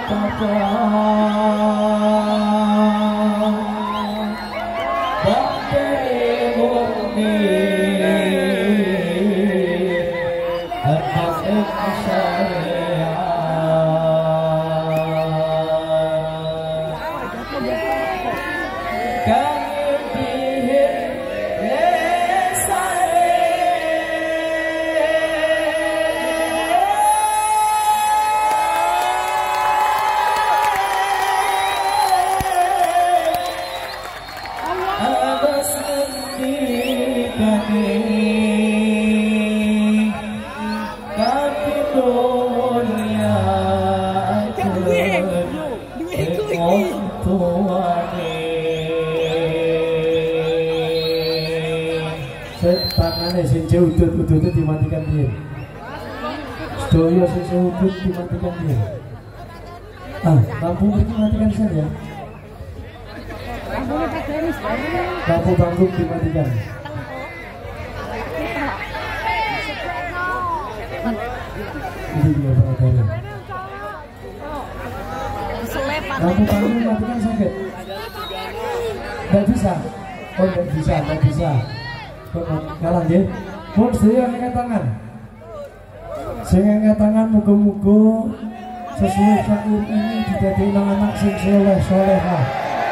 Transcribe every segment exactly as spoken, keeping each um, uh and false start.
Tangannya sing udut-udutnya dimatikan dia. Sedaya sing udut dimatikan dia. Ah, lampu dimatikan saja. Lampu panggung dimatikan. Ini dia saudara. Lampu panggung dimatikan sakit. Tidak bisa. Oh, tidak bisa, tidak bisa. Kalah nggih. Mun sedaya angkat tangan. Sing angkat tangan muga-muga sesuai syair ini didadekno anak sing saleh salehah.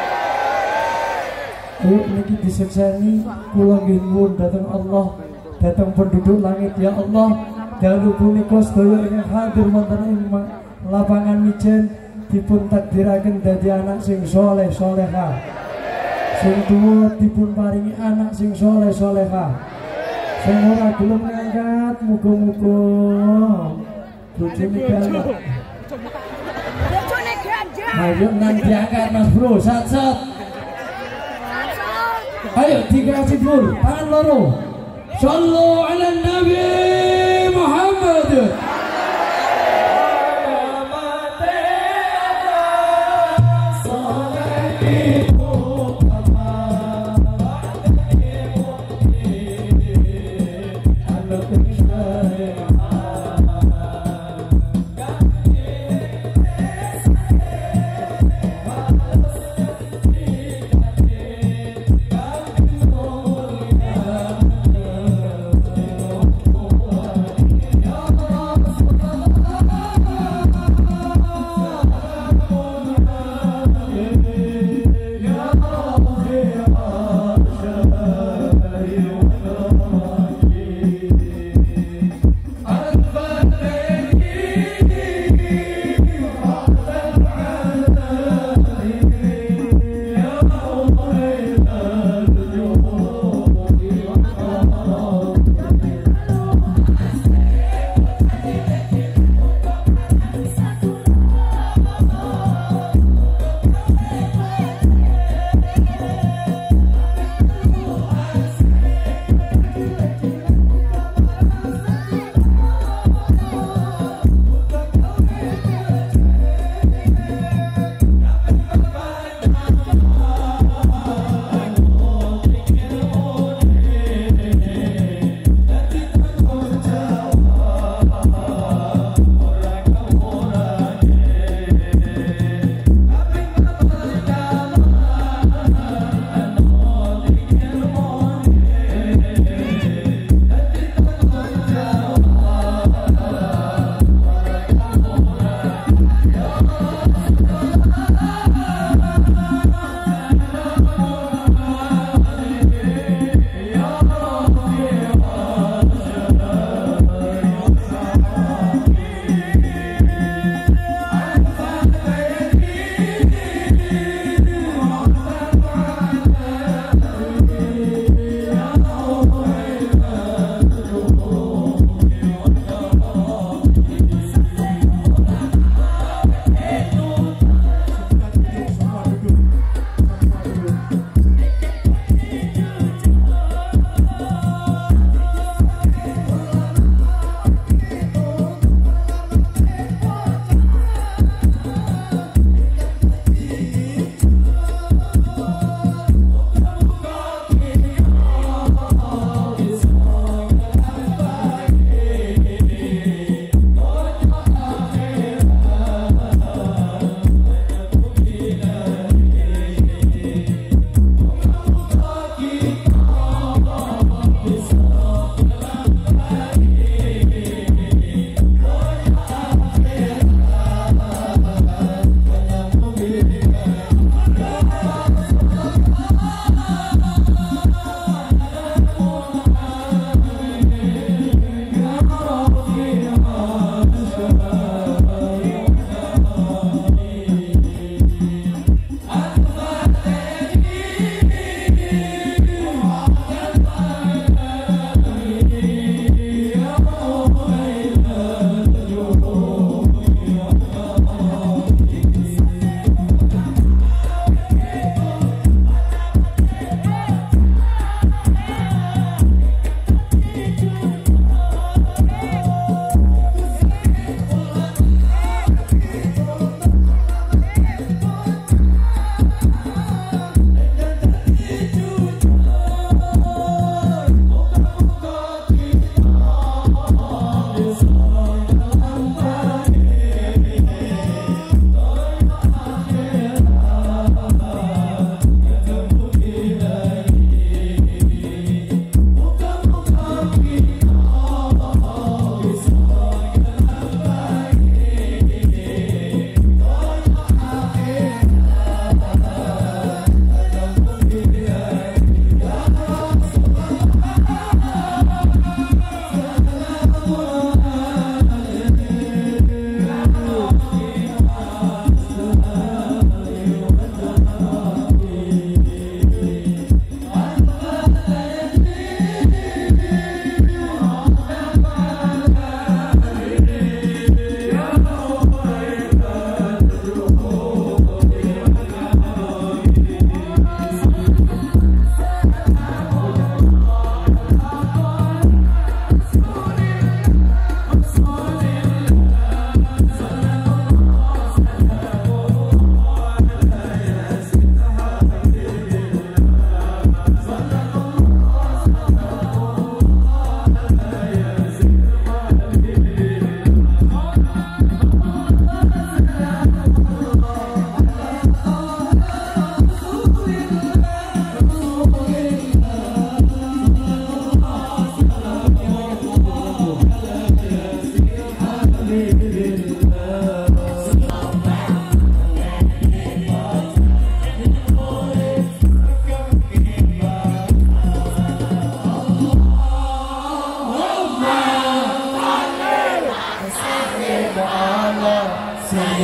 Ayo niki disekseni kula nggih nyuwun dhateng Allah, dhateng penduduk langit ya Allah. Dalu punika sedaya ingkang hadir wonten ing lapangan mijen dipun takdiraken dadi anak sing saleh salehah. Sing tuwa dipun paringi anak sing soleh solehah. Sing ora gelem ngangkat muga-muga bojone galak. Bojone ganjal. Ayo nang diangkat Mas Bro, sat-sat. Ayo dikasih Bro, tangan loro. Shallu ala Nabi Muhammad. Oh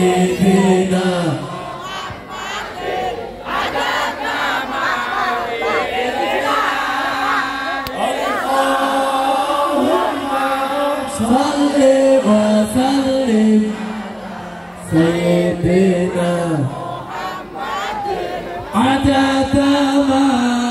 Sayyidina salli wa sallim Sayyidina adada ma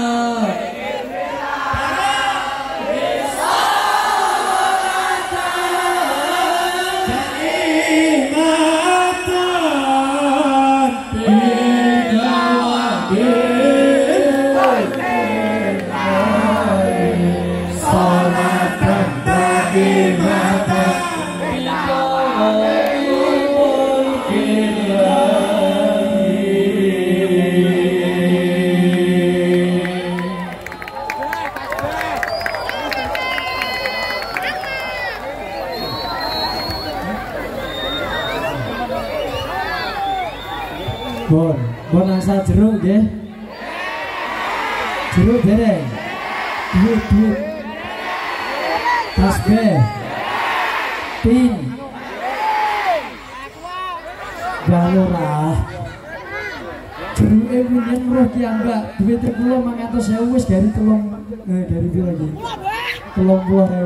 Bon, bon asal jeruk nggih. Jeruk dereng. Duit, duit. Tasbih. Pin. Galora. Jeruke winyen roh ki ambak, duit kula mangatus ewu wis dari telung eh dari piro iki? telung puluh